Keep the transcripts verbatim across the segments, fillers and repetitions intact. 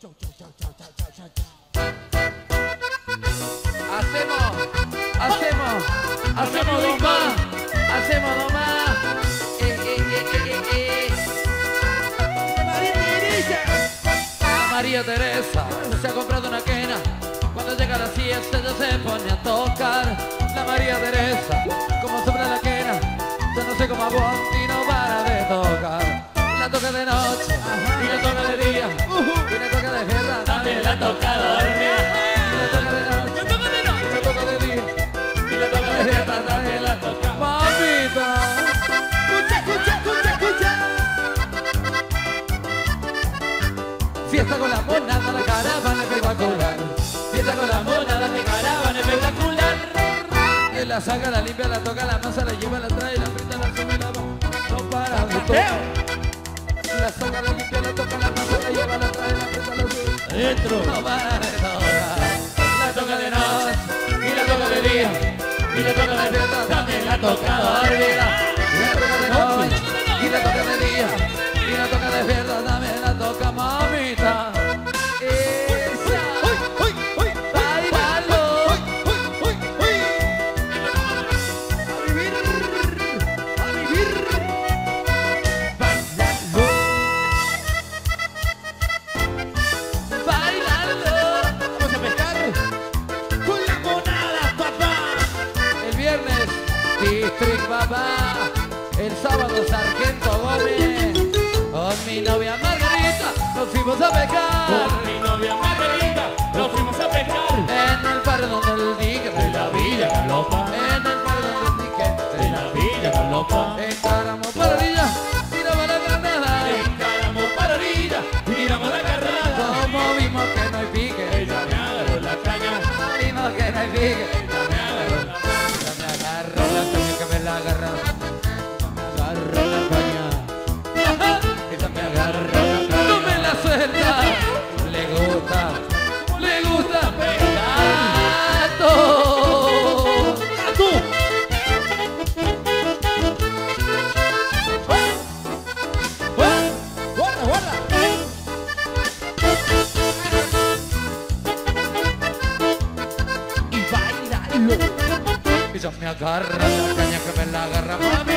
Hacemos, hacemos, hacemos dos más, hacemos dos más. Eh, eh, eh, eh, eh, eh. María Teresa. María Teresa se ha comprado una quena. Cuando llega la siesta ella se pone a tocar. La María Teresa, como sobra la quena, yo no sé cómo aguanta y no para de tocar. La toca de noche y la toca de día y la toca de guerra, también la toca dormir. Y la toca de noche y la toca de día y la toca de guerra, también la toca. Mamita. Escucha, escucha, escucha, escucha. Fiesta con la monada, la caravana espectacular. Fiesta con la monada, la caravana espectacular. Él la saca, la limpia, la toca, la masa, la lleva, la trae, la frita, la sube y la va. No para de tocar. La saca, la limpia, la toca, la masa, la lleva, la trae, la frita, la sube. Dentro. No para de tocar. La toca de noche y la toca de día y la toca de fiesta, también la toca dormir. Y la toca de noche y la toca de día y la toca de fiesta, también la toca mamita. Esa, bailalo, a vivir, a vivir, bailalo, bailalo. Vamos a pescar con la monada, papá. El viernes, District Papá. El sábado, Sargento Gómez. Con mi novia Margarita nos fuimos a pescar. Con mi novia Margarita nos fuimos a pescar. En el barrio donde el dique De la Villa Galopa. En el barrio donde el dique De la Villa Galopa. encaramos para orilla, tiramos la granada. Encaramos para orilla y tiramos la carrada. Como vimos que no hay pique, Ella me agarró la caña. vimos que no hay pique. Ella me agarró la caña. Ella me agarró la caña, que me la agarró. Me agarró la caña. Ella me agarró la caña. No me la suelta. Le gusta, le gusta gato. ¡Tú! ¡Guarda, guarda! Y bailalo. Ella me agarra la caña, que me la agarra mami.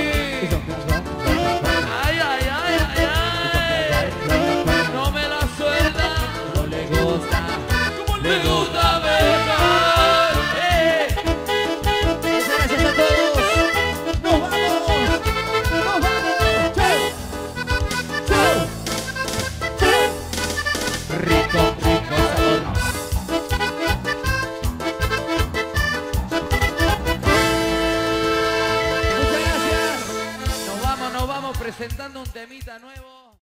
Ay, ay, ay, ay, ay. No me la suelta. No le gusta. Le gusta besar. Eh. Muchas gracias a todos. ¡Nos vamos! ¡Nos vamos! ¡Chao! ¡Chao! ¡Chao! Rico, rico sabor. Muchas gracias. Nos vamos, nos vamos presentando un temita nuevo.